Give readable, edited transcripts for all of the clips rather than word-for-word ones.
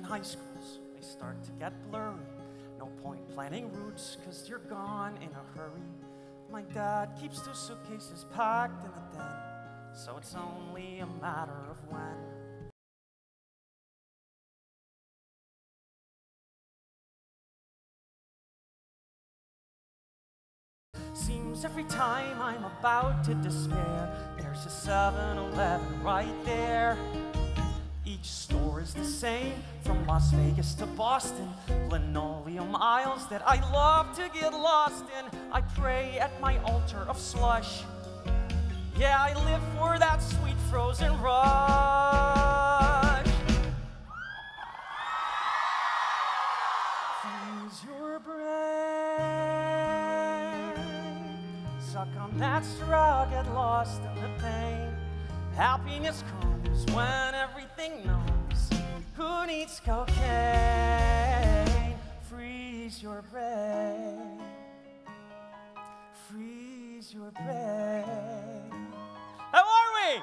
high schools, they start to get blurry. No point planning routes, cause you're gone in a hurry. My dad keeps 2 suitcases packed in the den, so it's only a matter of when. Seems every time I'm about to despair, there's a 7-Eleven right there. Each store is the same, from Las Vegas to Boston. Linoleum aisles that I love to get lost in. I pray at my altar of slush. Yeah, I live for that sweet frozen rush. Freeze your brain. Suck on that straw, get lost in the pain. Happiness comes when everything knows who needs cocaine. Freeze your brain. Freeze your brain. How are we?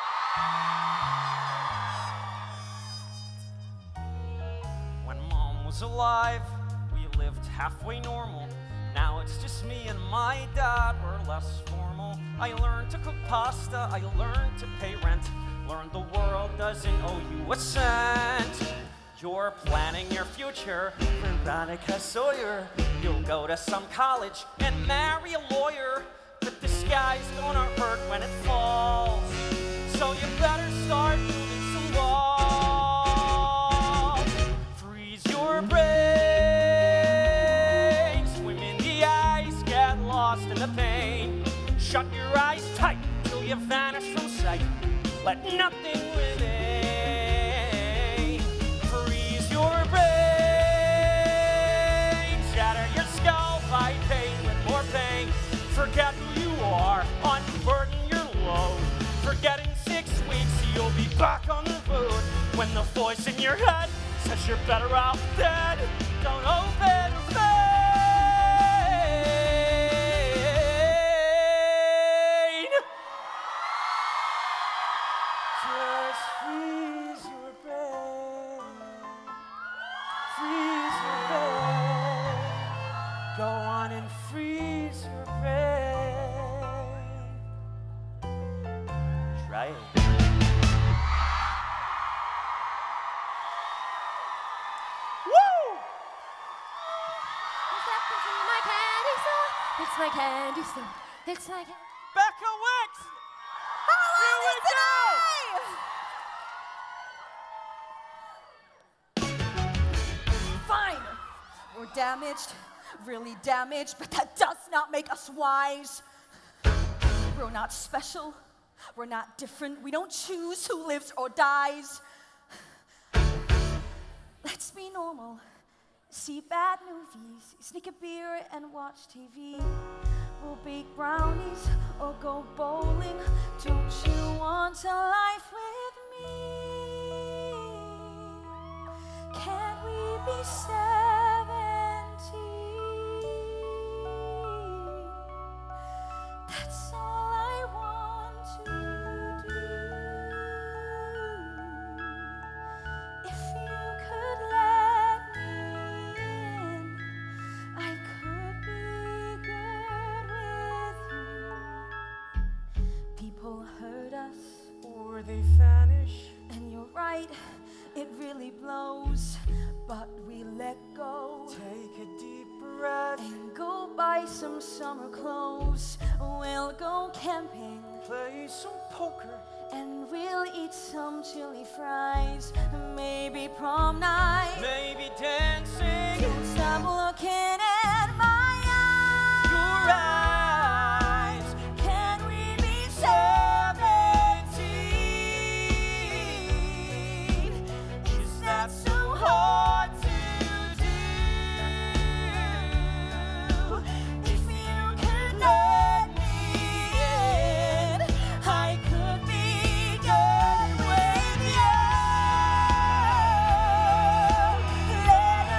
When Mom was alive, we lived halfway normal. Now it's just me and my dad, we're less formal. I learned to cook pasta, I learned to pay rent. Learned the world doesn't owe you a cent. You're planning your future, Veronica Sawyer. You'll go to some college and marry a lawyer. But the sky's gonna hurt when it falls, so you better start moving some walls. Freeze your brain, swim in the ice, get lost in the pain. Shut your eyes tight till you vanish from sight. Let nothing remain. Freeze your brain, shatter your skull, fight pain with more pain. Forget who you are, unburden your load. Forget in 6 weeks you'll be back on the road. When the voice in your head says you're better off dead, don't open the vein. Just freeze your brain. Freeze your brain. Go on and freeze your brain. Try it. Woo! What's happened to my candy store? It's my candy store. It's my candy. Becca Wicks! How Here we go! Fine. We're damaged, really damaged, but that does not make us wise. We're not special. We're not different. We don't choose who lives or dies. Let's be normal. See bad movies, sneak a beer and watch TV. We'll bake brownies or go bowling. Don't you want a life with me? Can we be 17? That's all I want to do. If you could let me in, I could be good with you. People hurt us, or they vanish. and you're right, it really blows, but we let go. Take a deep breath. And go buy some summer clothes. We'll go camping, Play some poker. and we'll eat some chili fries. Maybe prom night. Maybe dancing. Don't stop looking at my eyes. Your eyes. Can we be 17? Is that so hard to do? If you could let me in, I could be good with you. Let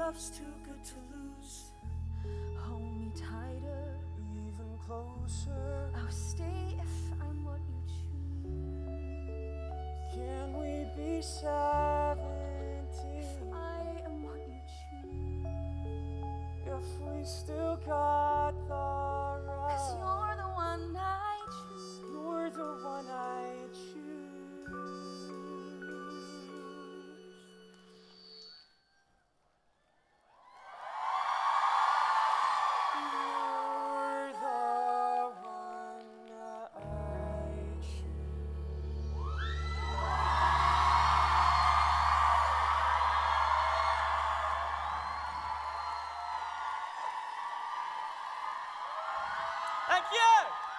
love's too good to lose. Hold me tighter, even closer. I'll stay if I'm what you choose. Can we be 17? If I am what you choose. If we still got the right. 'Cause you're the one I choose. You're the one I choose. Thank you.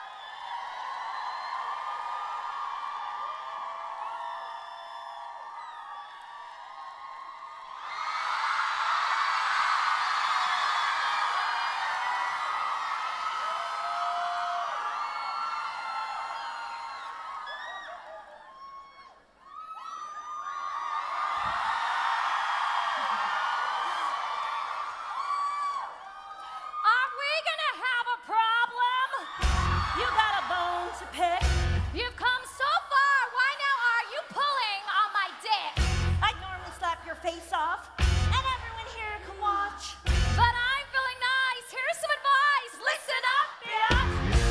Are we gonna have a problem? You got a bone to pick. You've come so far. Why now are you pulling on my dick? I'd normally slap your face off, and everyone here can watch. But I'm feeling nice. Here's some advice. Listen up, bitch.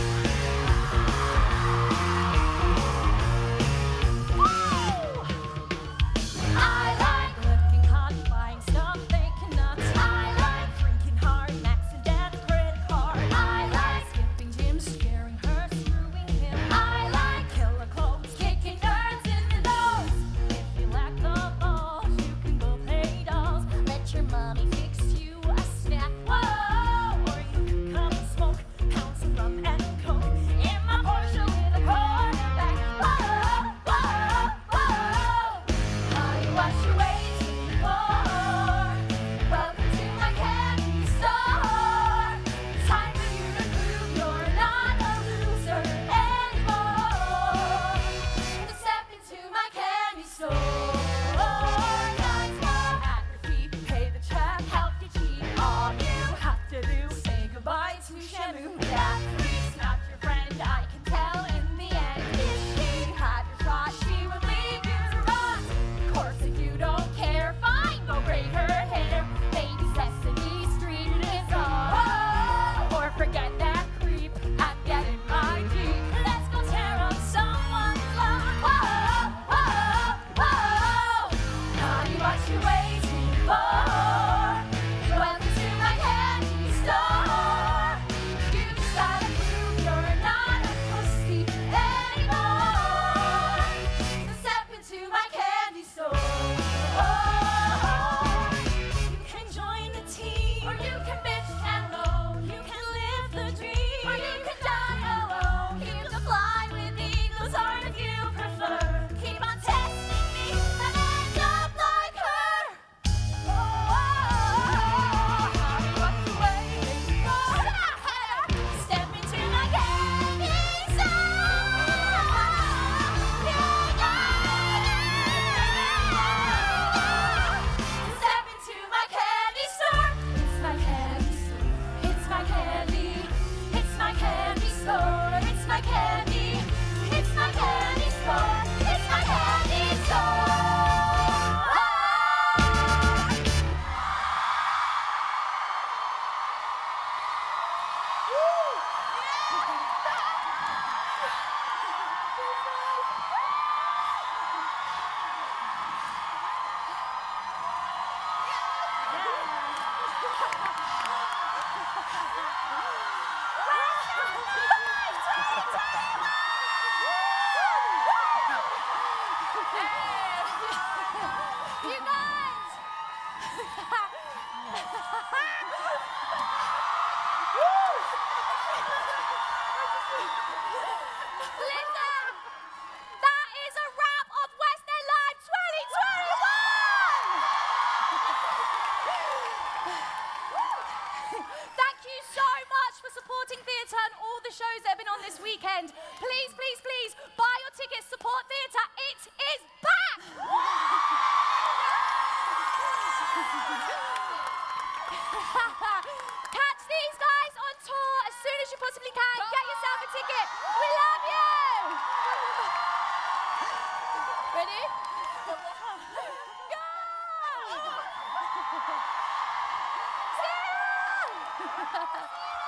Woo! I like looking hot, buying stuff, making nuts. I like drinking hard, maxing dad's credit card. I like skipping gym, scaring her, screwing him. I like killer clothes, kicking nerds in the nose. If you lack the balls, you can go play dolls. Let your mommy fix you a snack. Whoa! Or you can come and smoke, pound some rum and coke in my Porsche with a quarterback. Whoa, whoa, whoa. Honey, what you waiting for? Welcome to my candy store. Time for you to prove you're not a loser anymore. Step into my candy store. Nice one at your feet, pay the check, help you cheat. All you have to do, say goodbye to Shamu. That freak's not your friend, I can tell in the end. If she had your shot, she would leave you to rot. Of course, if you don't care, fine, go braid her hair. Maybe Sesame Street is on. Or forget that creep and get in my Jeep. Let's go tear up someone's love. Whoa, whoa, whoa. Honey, what you waiting for? Welcome to my candy store. You just gotta prove you're not a pussy anymore. So step into my candy store. You can join the team, or you can bitch and moan. You can live the dream, or you can die alone. You can fly with eagles, or if you prefer, keep on testing me and end up like her. Honey, what you waiting for? Step into my candy store. Step into my candy store. It's my candy store. It's my candy. It's my candy store. It's my candy. It's my candy store. It's my candy store. You guys! Listen! That is a wrap of West End Live 2021! Thank you so much for supporting theatre and all the shows that have been on this weekend. Please, please, please, buy your tickets, support theatre. It is back! Catch these guys on tour as soon as you possibly can. Get yourself a ticket. We love you. Ready? Go! See ya!